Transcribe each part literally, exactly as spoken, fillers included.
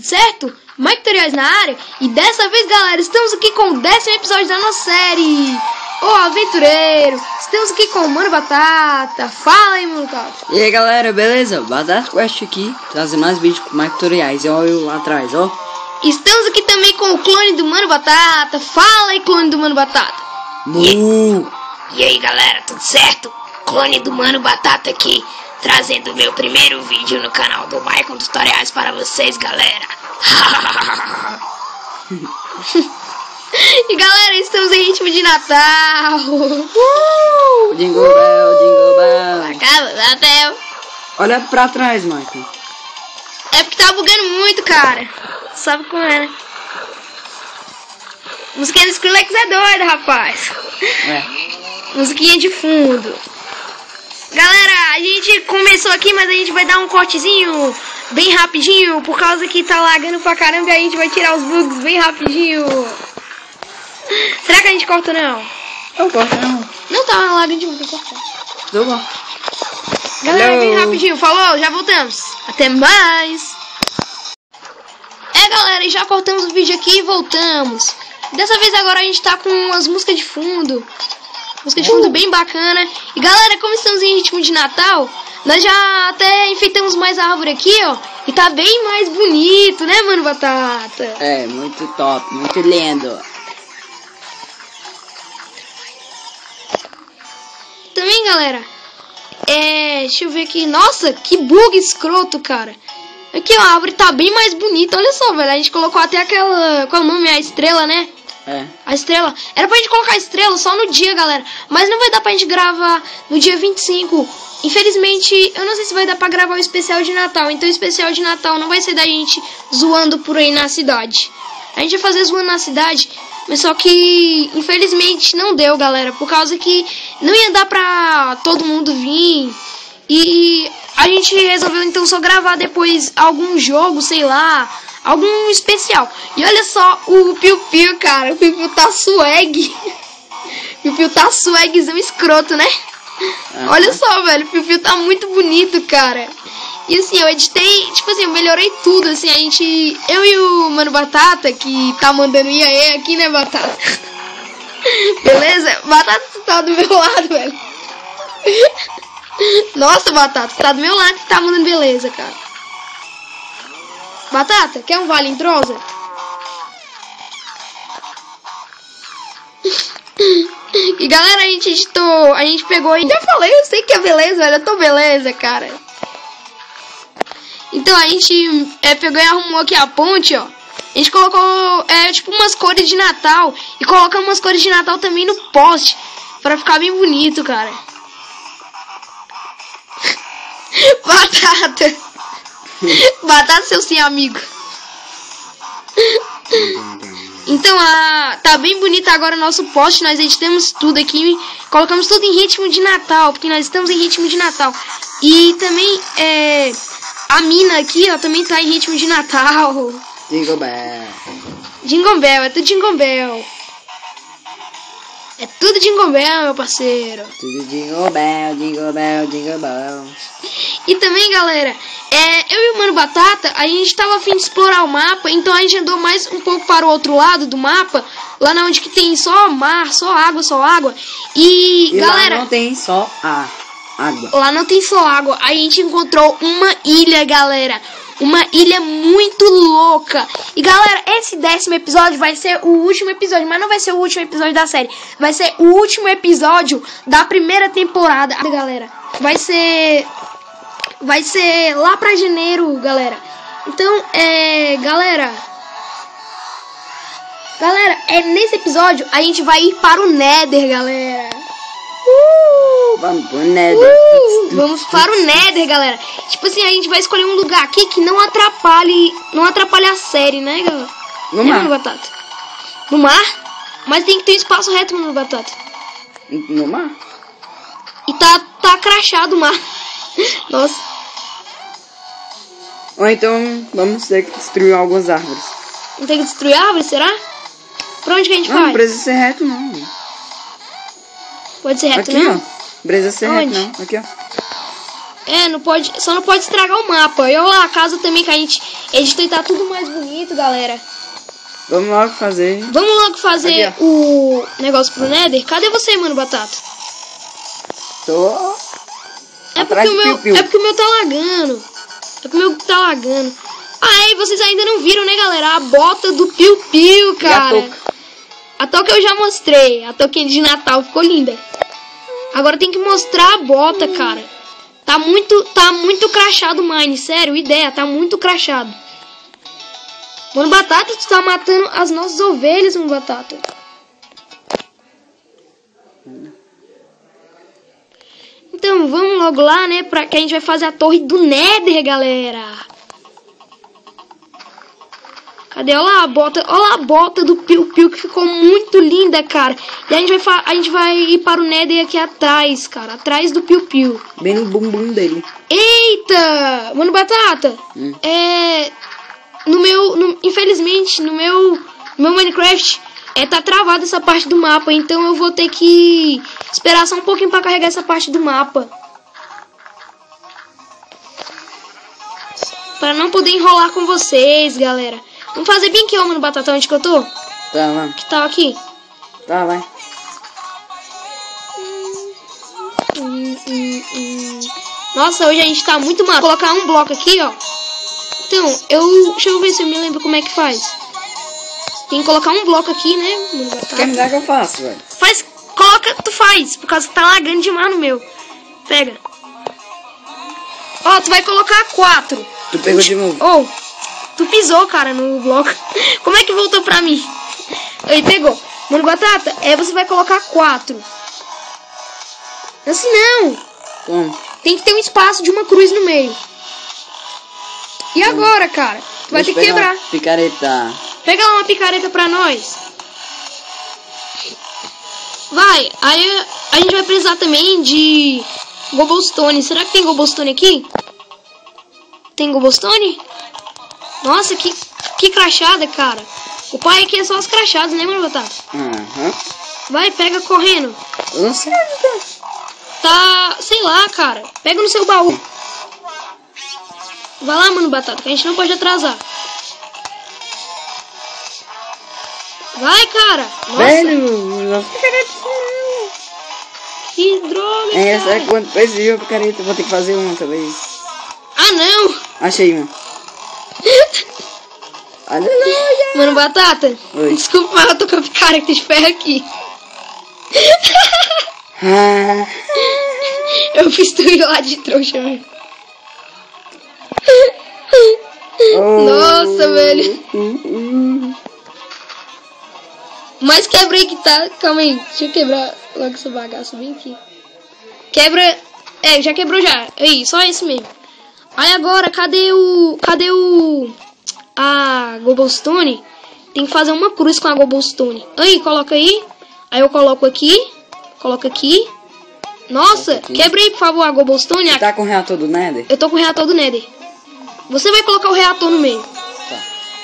certo? Mike Tutoriais na área. E dessa vez, galera, estamos aqui com o décimo episódio da nossa série O Aventureiro. Estamos aqui com o Mano Batata. Fala aí, Mano Batata. E aí, galera, beleza? Batata Quest aqui, trazendo mais vídeos com Mike Tutoriais. Olha eu lá atrás, ó. Estamos aqui também com o clone do Mano Batata. Fala aí, clone do Mano Batata. Mu. E aí, galera, tudo certo? Clone do Mano Batata aqui, trazendo o meu primeiro vídeo no canal do Michael Tutoriais para vocês, galera. E galera, estamos em ritmo de Natal. Uh! Jingle bell, jingle bell. Acaba, Natal. Olha pra trás, Michael. É porque tá bugando muito, cara. Sabe como é, né? Musiquinha do Skrillex é doida, rapaz. É. Musiquinha de fundo. Galera, a gente começou aqui, mas a gente vai dar um cortezinho bem rapidinho, por causa que tá lagando pra caramba e a gente vai tirar os bugs bem rapidinho. Será que a gente corta ou não? Eu corto, não. Não tá lagando de muito, eu corto. Eu vou. Galera, Hello. bem rapidinho. Falou, já voltamos. Até mais. É, galera, e já cortamos o vídeo aqui e voltamos. Dessa vez agora a gente tá com umas músicas de fundo. Música de fundo bem bacana. E galera, como estamos em ritmo de Natal, nós já até enfeitamos mais a árvore aqui, ó. E tá bem mais bonito, né, Mano Batata? É, muito top, muito lindo. Também, galera, é... deixa eu ver aqui. Nossa, que bug escroto, cara. Aqui, ó, a árvore tá bem mais bonita. Olha só, velho, a gente colocou até aquela... qual é o nome? A estrela, né? É. A estrela. Era pra gente colocar a estrela só no dia, galera. Mas não vai dar pra gente gravar no dia vinte e cinco. Infelizmente, eu não sei se vai dar pra gravar o especial de Natal. Então o especial de Natal não vai ser da gente zoando por aí na cidade. A gente vai fazer zoando na cidade, mas só que infelizmente não deu, galera. Por causa que não ia dar pra todo mundo vir. E a gente resolveu então só gravar depois algum jogo, sei lá, algum especial. E olha só o Piu Piu, cara. O Piu Piu tá swag. O Piu Piu tá swagzão escroto, né? Uhum. Olha só, velho. O Piu Piu tá muito bonito, cara. E assim, eu editei, tipo assim, eu melhorei tudo. Assim, a gente... Eu e o Mano Batata, que tá mandando I A E aqui, né, Batata? Beleza? Batata, tu tá do meu lado, velho. Nossa, Batata, tu tá do meu lado e tá mandando beleza, cara. Batata, quer um vale em trosa? E galera, a gente editou, a gente pegou e já falei, eu sei que é beleza, velho, eu tô beleza, cara. Então a gente é, pegou e arrumou aqui a ponte, ó. A gente colocou, é, tipo umas cores de Natal e colocamos umas cores de Natal também no poste, pra ficar bem bonito, cara. Batata. Batata, seu sim, amigo. Então, a, tá bem bonito agora o nosso post. Nós editamos tudo aqui. Colocamos tudo em ritmo de Natal, porque nós estamos em ritmo de Natal. E também, é, a mina aqui, ó, também tá em ritmo de Natal. Jingle bell. Jingle Bell, é tudo Jingle Bell. É tudo Jingle Bell, meu parceiro. Tudo jingle bell, jingle bell, jingle bell. E também, galera, é, eu e o Mano Batata, a gente tava a fim de explorar o mapa, então a gente andou mais um pouco para o outro lado do mapa, lá na onde que tem só mar, só água, só água. E, E galera, lá não tem só a água. lá não tem só água, a gente encontrou uma ilha, galera. Uma ilha muito louca. E galera, esse décimo episódio vai ser o último episódio. Mas não vai ser o último episódio da série. Vai ser o último episódio da primeira temporada. Galera, vai ser... Vai ser lá pra janeiro, galera. Então, é... Galera... Galera, é, nesse episódio a gente vai ir para o Nether, galera. Uh! Vamos pro Nether. Uh, vamos para o Nether, galera. Tipo assim, a gente vai escolher um lugar aqui que não atrapalhe, não atrapalhe a série, né, galera? No né, mar. Mano Batata? No mar? Mas tem que ter espaço reto, Mano Batata. No mar? E tá, tá crachado o mar. Nossa. Ou então vamos ter que destruir algumas árvores. Não tem que destruir a árvore, será? Pra onde que a gente Não, vai? não precisa ser reto, não. Pode ser reto, Aqui, não? ó. Não precisa ser Onde? reto, não. Aqui, ó. É, não pode, só não pode estragar o mapa. E olha lá a casa também que a gente editou e tá tudo mais bonito, galera. Vamos logo fazer. Vamos logo fazer Aqui, o negócio pro Nether. Cadê você, mano, Batata? Tô. É porque, o meu, é porque o meu tá lagando. É porque o meu tá lagando. Ah, e vocês ainda não viram, né, galera? A bota do Piu Piu, cara. E a touca? A touca eu já mostrei. A touquinha de Natal ficou linda. Agora tem que mostrar a bota, cara. Tá muito, tá muito crachado o Mine. Sério, ideia. Tá muito crachado. Mano, Batata, tu tá matando as nossas ovelhas, mano, Batata. Então, vamos logo lá, né? Pra que a gente vai fazer a torre do Nether, galera. Cadê? Olha lá a bota. Olha lá a bota do Piu Piu, que ficou muito linda, cara. E a gente vai, a gente vai ir para o Nether aqui atrás, cara. Atrás do Piu Piu. Bem no bumbum dele. Eita! Mano, Batata. Hum. É... No meu... No, infelizmente, no meu... No meu Minecraft... É, tá travada essa parte do mapa, então eu vou ter que esperar só um pouquinho pra carregar essa parte do mapa. Pra não poder enrolar com vocês, galera. Vamos fazer bem aqui, ó, mano, Batata, onde que eu tô? Tá lá. Que tal aqui? Tá, vai. Hum, hum, hum. Nossa, hoje a gente tá muito mal. Vou colocar um bloco aqui, ó. Então, eu... Deixa eu ver se eu me lembro como é que faz. Tem que colocar um bloco aqui, né? Quer me dar que eu faço, velho? Faz, coloca, tu faz, por causa que tá lagando demais no meu. Pega. Ó, tu vai colocar quatro. Tu pegou de novo. Ó, oh, tu pisou, cara, no bloco. Como é que voltou pra mim? Aí, pegou. Mano, Batata, é, você vai colocar quatro. Assim não. Como? Tem que ter um espaço de uma cruz no meio. E agora, cara? Tu vai ter que quebrar. Picareta. Pega lá uma picareta pra nós. Vai, aí a gente vai precisar também de Cobblestone. Será que tem Cobblestone aqui? Tem Cobblestone? Nossa, que, que crachada, cara. O pai aqui é só os crachados, né, mano, Batata? Uhum. Vai, pega correndo. Eu não sei onde tá. Tá, sei lá, cara. Pega no seu baú. Vai lá, mano, Batata, que a gente não pode atrasar. Vai, cara. Nossa. Velho, que droga, é, cara. sabe quanto precisa a picareta? Vou ter que fazer uma, talvez. Ah, não. Achei uma. Aleluia. Mano, Batata. Oi. Desculpa, mas eu tô com a picareta de ferro aqui. Ah. Eu fiz tudo lá de trouxa, velho. Oh. Nossa, velho. Mas quebra aí que tá. Calma aí. Deixa eu quebrar logo essa bagaça bem aqui. Quebra. É, já quebrou já. Aí, só esse mesmo. Aí agora, cadê o... Cadê o... A Cobblestone? Tem que fazer uma cruz com a Cobblestone. Aí, coloca aí. Aí eu coloco aqui. Coloco aqui. Nossa, aqui. Quebra aí, por favor, a Cobblestone. Você tá com o reator do Nether? Eu tô com o reator do Nether. Você vai colocar o reator no meio. Tá.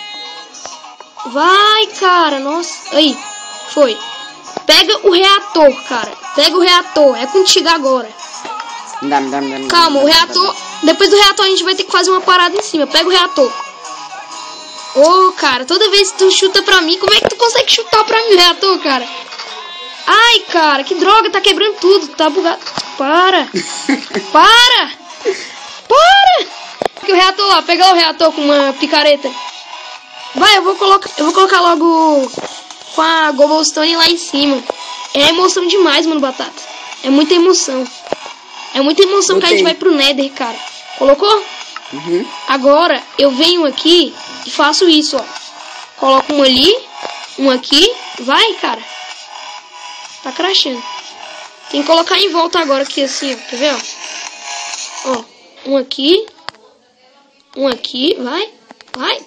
Vai, cara. Nossa. Aí. Foi. Pega o reator, cara. Pega o reator. É contigo agora. Me dá, me dá, me dá, me dá, Calma, me dá, o reator... Depois do reator a gente vai ter que fazer uma parada em cima. Pega o reator. Ô, oh, cara. Toda vez que tu chuta pra mim, como é que tu consegue chutar pra mim o reator, cara? Ai, cara. Que droga. Tá quebrando tudo. Tá bugado. Para. Para. Para. O reator lá. Pega o reator com uma picareta. Vai, eu vou colocar... Eu vou colocar logo... Com a Cobblestone lá em cima. É emoção demais, mano, Batata. É muita emoção. É muita emoção. Botei. Que a gente vai pro Nether, cara. Colocou? Uhum. Agora, eu venho aqui e faço isso, ó. Coloco um ali, um aqui. Vai, cara. Tá crashando. Tem que colocar em volta agora aqui, assim, ó. Quer ver, ó? Ó, um aqui. Um aqui, vai. Vai.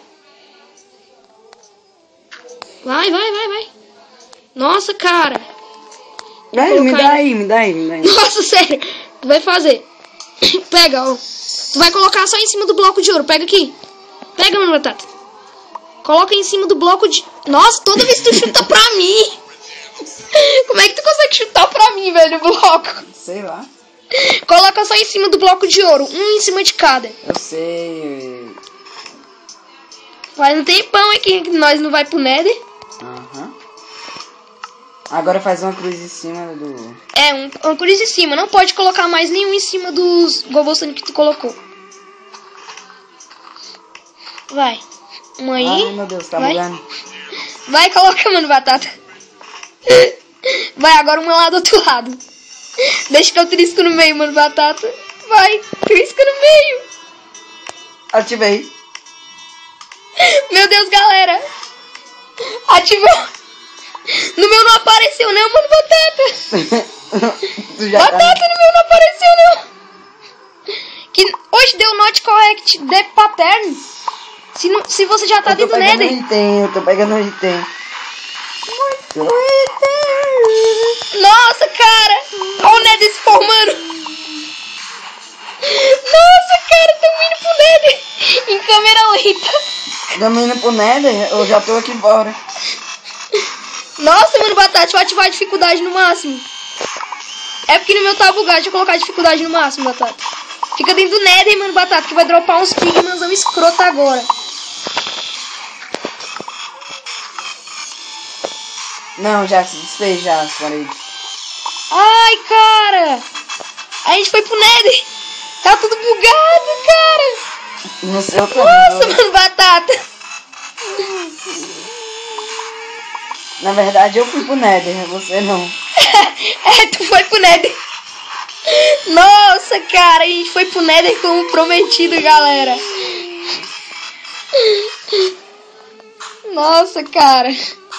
Vai, vai, vai, vai. Nossa, cara. Vai, me dá aí, me dá aí, me dá aí. Nossa, sério. Tu vai fazer. Pega, ó. Tu vai colocar só em cima do bloco de ouro. Pega aqui. Pega, mano, Batata. Coloca em cima do bloco de... Nossa, toda vez que tu chuta pra mim. Como é que tu consegue chutar pra mim, velho, o bloco? Sei lá. Coloca só em cima do bloco de ouro. Um em cima de cada. Eu sei. Faz um tempão aqui que nós não vai pro Nether. Aham. Uhum. Agora faz uma cruz em cima do... É, um, uma cruz em cima. Não pode colocar mais nenhum em cima dos Gobostone que tu colocou. Vai. Um aí. Ai, meu Deus, tá bugando. Vai, coloca, mano, batata. Vai, agora uma lá do outro lado. Deixa que eu trisco no meio, mano, batata. Vai, trisca no meio. Ativei. Meu Deus, galera. Ativou. No meu não apareceu, não, mano, batata. Batata, tá... no meu não apareceu, não. Que hoje deu not correct the pattern. Se, não, se você já tá eu dentro do Nether. Eu tô pegando item, eu tô pegando item. Muito item. Nossa, cara. Olha o Nether se formando. Nossa, cara, tamo indo pro Nether. Em câmera lenta. Tamo indo pro Nether? Eu já tô aqui fora. Nossa, mano, batata, deixa eu ativar a dificuldade no máximo. É porque no meu tá bugado, deixa eu colocar a dificuldade no máximo, batata. Fica dentro do Nether, mano, batata, que vai dropar uns pigmans escroto agora. Não, já se desfez já as paredes. Ai, cara. A gente foi pro Nether. Tá tudo bugado, cara. No seu também. Nossa, mano, batata. Na verdade, eu fui pro Nether, você não. É, tu foi pro Nether. Nossa, cara, a gente foi pro Nether como prometido, galera. Nossa, cara.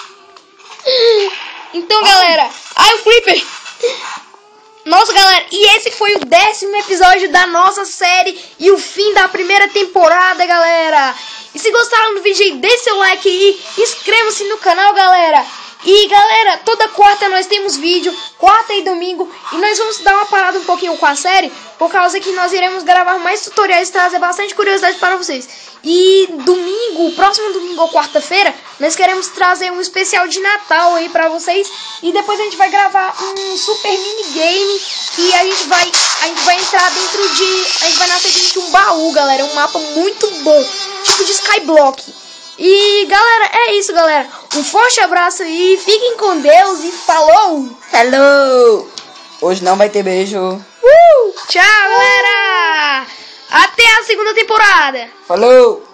Então, galera. Ai, o Creeper. Nossa, galera, e esse foi o décimo episódio da nossa série e o fim da primeira temporada, galera. E se gostaram do vídeo aí, deixe seu like aí, inscreva-se no canal, galera. E, galera, toda quarta nós temos vídeo, quarta e domingo, e nós vamos dar uma parada um pouquinho com a série, por causa que nós iremos gravar mais tutoriais e trazer bastante curiosidade para vocês. E domingo, próximo domingo ou quarta-feira, nós queremos trazer um especial de Natal aí pra vocês. E depois a gente vai gravar um super minigame que a gente vai, a gente vai entrar dentro de... A gente vai nascer dentro de um baú, galera. Um mapa muito bom, tipo de Skyblock. E, galera, é isso, galera. Um forte abraço aí, fiquem com Deus e falou! Hello! Hoje não vai ter beijo. Uh, tchau, galera! Até a segunda temporada! Falou!